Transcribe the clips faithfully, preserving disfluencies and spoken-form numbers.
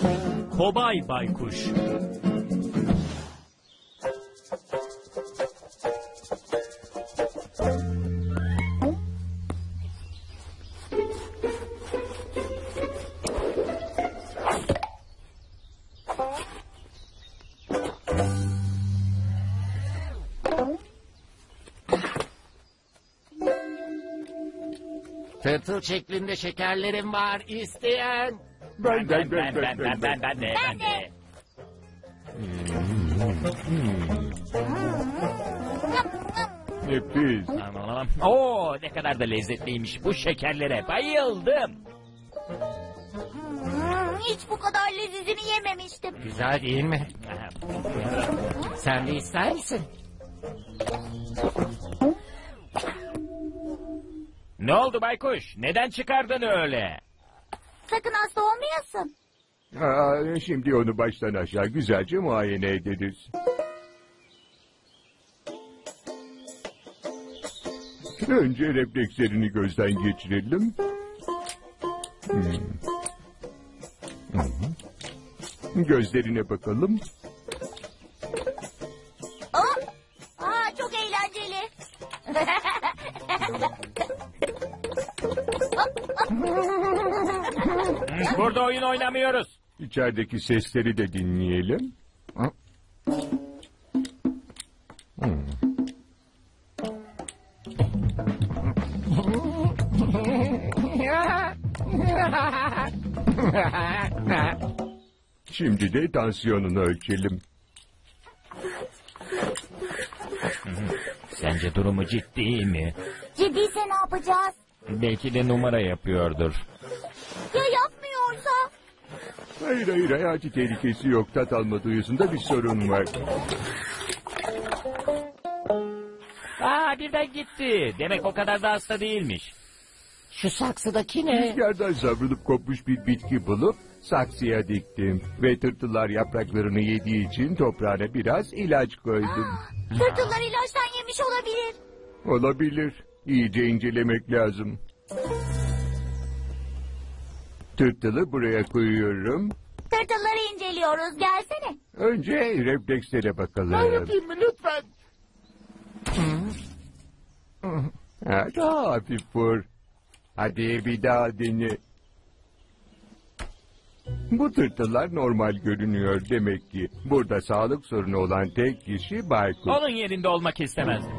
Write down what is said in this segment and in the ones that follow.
Kobay Baykuş. Tırtıl şeklinde şekerlerim var isteyen. Ben ben ben Ben ben ben ben de ben de. Nefis. Oo, ne kadar da lezzetliymiş bu şekerlere. Bayıldım. Hmm, hiç bu kadar lezzetini yememiştim. Güzel değil mi? Sen de ister misin? Ne oldu Baykuş? Neden çıkardın öyle? Sakın hasta olmayasın. Aa, şimdi onu baştan aşağı güzelce muayene ederiz. Önce reflekslerini gözden geçirelim. Hmm. Hmm. Gözlerine bakalım. Aa, aa, çok eğlenceli. Burada oyun oynamıyoruz. İçerideki sesleri de dinleyelim. Hmm. Şimdi de tansiyonunu ölçelim. Sence durumu ciddi mi? Ciddiyse ne yapacağız? Belki de numara yapıyordur. Ya yapmıyorsa? Hayır hayır, hayati tehlikesi yok. Tat alma duyusunda bir sorun var. Aa, birden gitti. Demek o kadar da hasta değilmiş. Şu saksıdaki ne? Rüzgardan savrulup kopmuş bir bitki bulup saksıya diktim. Ve tırtıllar yapraklarını yediği için toprağına biraz ilaç koydum. Tırtıllar ilaçtan yemiş olabilir. Olabilir. İyice incelemek lazım. Tırtılı buraya koyuyorum. Tırtılları inceliyoruz. Gelsene. Önce reflekslere bakalım. Ben yapayım mı lütfen? Ha, daha hafif vur. Hadi bir daha dene. Bu tırtıllar normal görünüyor demek ki. Burada sağlık sorunu olan tek kişi Baykuş. Onun yerinde olmak istemezdim.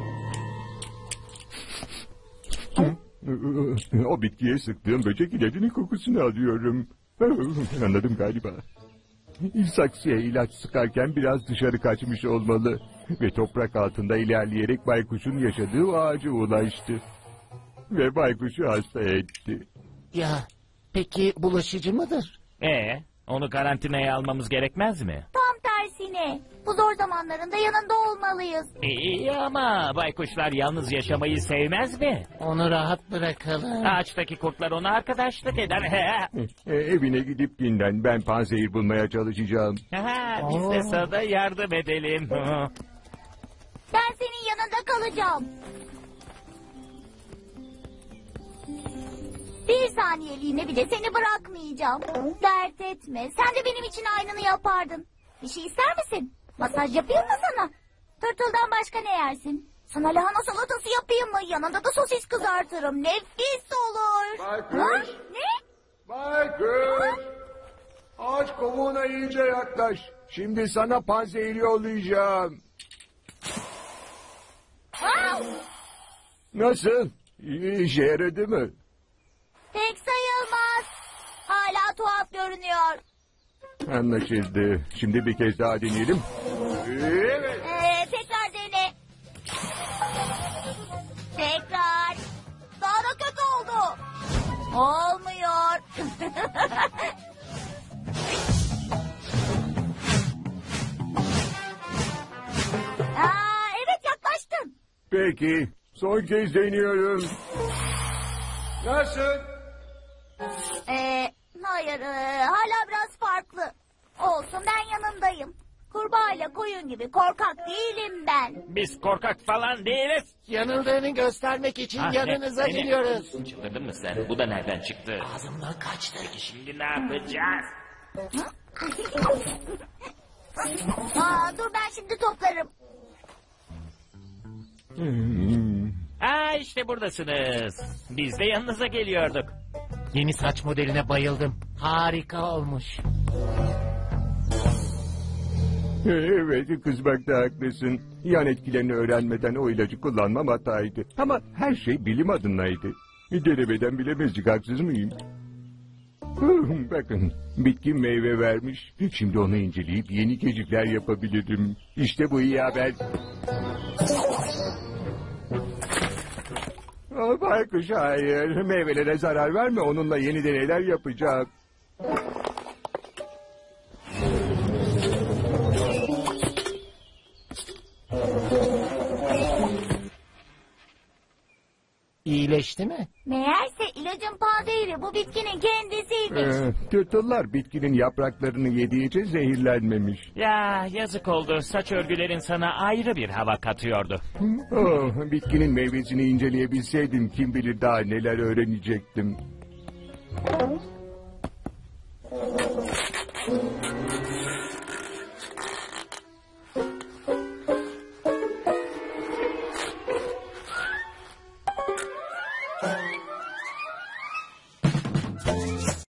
O bitkiye sıktığım böcek ilacının kokusunu alıyorum. Anladım galiba. Saksıya ilaç sıkarken biraz dışarı kaçmış olmalı. Ve toprak altında ilerleyerek baykuşun yaşadığı ağaca ulaştı. Ve baykuşu hasta etti. Ya peki bulaşıcı mıdır? Ee, onu karantinaya almamız gerekmez mi? Tam tersine. Bu zor zamanlarında yanında olmalıyız. İyi ama baykuşlar yalnız yaşamayı sevmez mi? Onu rahat bırakalım. Ağaçtaki kurtlar ona arkadaşlık eder. E, evine gidip dinlen. Ben panzehir bulmaya çalışacağım. Biz de sana yardım edelim. Ben senin yanında kalacağım. Bir saniyeliğine bile seni bırakmayacağım. Dert etme. Sen de benim için aynını yapardın. Bir şey ister misin? Masaj yapayım mı sana? Tırtıldan başka ne yersin? Sana lahana salatası yapayım mı? Yanında da sosis kızartırım. Nefis olur. Baykuş. Ha? Ne? Baykuş! Ağaç kovuğuna iyice yaklaş. Şimdi sana panzehir yollayacağım. Ha? Nasıl? İyi, işe yaradı mı? Pek sayılmaz. Hala tuhaf görünüyor. Anlaşıldı. Şimdi bir kez daha deneyelim. Evet. Ee, tekrar dene. Tekrar. Daha da kötü oldu. Olmuyor. Aa, evet yaklaştın. Peki. Son kez deniyorum. Nasıl? Ee, hayır, e, hala biraz farklı. Olsun, ben yanındayım. Kurbağayla koyun gibi korkak değilim ben. Biz korkak falan değiliz. Yanıldığını göstermek için Ha, yanınıza ne? Beni- geliyoruz. Çıldırdın mı sen? Bu da nereden çıktı? Ağzımdan kaçtı. Peki şimdi ne yapacağız? Aa, dur ben şimdi toplarım. Hmm. Aa işte buradasınız. Biz de yanınıza geliyorduk. Yeni saç modeline bayıldım. Harika olmuş. Evet, kızmakta haklısın. Yan etkilerini öğrenmeden o ilacı kullanmam hataydı. Ama her şey bilim adınaydı. Denemeden bilemezdik, haksız mıyım? Hıh, bakın, bitki meyve vermiş. Şimdi onu inceleyip yeni keşifler yapabilirim. İşte bu iyi haber. Aa, baykuş hayır, meyvelere zarar verme, onunla yeni deneyler yapacağım. İyileşti mi? Meğerse ilacın panzehiri bu bitkinin kendisiymiş. Ee, tırtıllar bitkinin yapraklarını yediği için zehirlenmemiş. Ya yazık oldu. Saç örgülerin sana ayrı bir hava katıyordu. Oh, bitkinin meyvesini inceleyebilseydim kim bilir daha neler öğrenecektim.